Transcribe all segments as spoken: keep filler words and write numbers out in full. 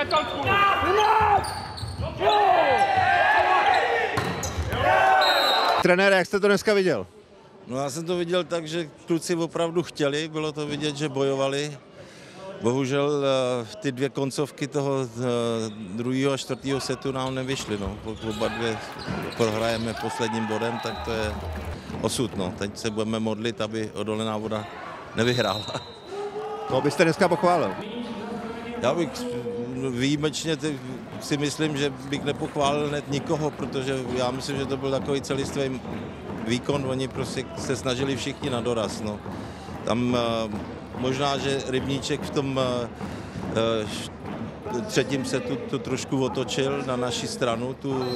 Trenére, jak jste to dneska viděl? No já jsem to viděl tak, že kluci opravdu chtěli, bylo to vidět, že bojovali. Bohužel ty dvě koncovky toho druhého a čtvrtého setu nám nevyšly. No. Pokud oba dvě prohrajeme posledním bodem, tak to je osud. No. Teď se budeme modlit, aby Odolená Voda nevyhrála. To byste dneska pochválil? Já bych výjimečně si myslím, že bych nepochválil hned nikoho, protože já myslím, že to byl takový celistvý výkon. Oni prostě se snažili všichni na doraz. No. Tam možná, že Rybníček v tom uh, třetím setu to trošku otočil na naši stranu. Tu, uh,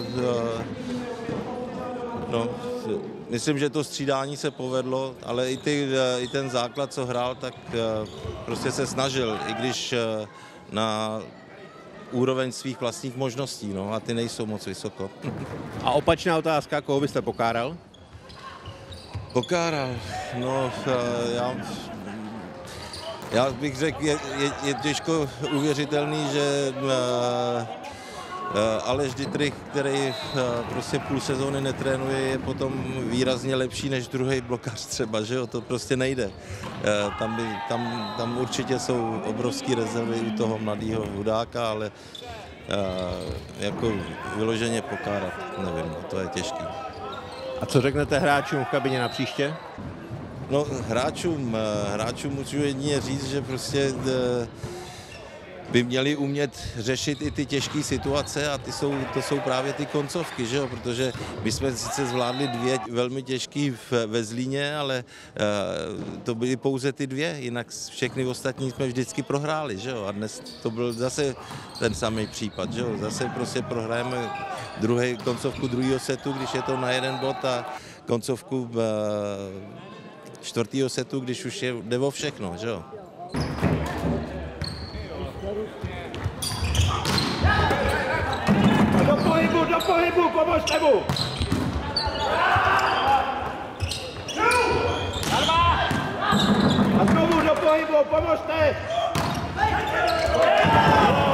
no, myslím, že to střídání se povedlo, ale i, ty, uh, i ten základ, co hrál, tak uh, prostě se snažil, i když uh, na úroveň svých vlastních možností, no, a ty nejsou moc vysoko. A opačná otázka, koho byste pokáral? Pokáral? No, uh, já... Já bych řekl, je, je, je těžko uvěřitelný, že uh, uh, Aleš Dittrich, který uh, prostě půl sezóny netrénuje, je potom výrazně lepší než druhý blokař třeba, že jo, to prostě nejde. Uh, tam, by, tam, tam určitě jsou obrovské rezervy u toho mladého Hudáka, ale uh, jako vyloženě pokárat, nevím, no, to je těžký. A co řeknete hráčům v kabině na příště? No, hráčům, hráčům můžu jedině říct, že prostě by měli umět řešit i ty těžké situace a ty jsou, to jsou právě ty koncovky, že jo? Protože my jsme sice zvládli dvě velmi těžké ve Zlíně, ale to byly pouze ty dvě, jinak všechny ostatní jsme vždycky prohráli, že jo? A dnes to byl zase ten samý případ, že jo? Zase prostě prohrajeme druhý, koncovku druhého setu, když je to na jeden bod a koncovku čtvrtýho setu, když už je, jde o všechno, že jo? Do pohybu, do pohybu, pomožte mu! A znovu do pohybu, pomožte!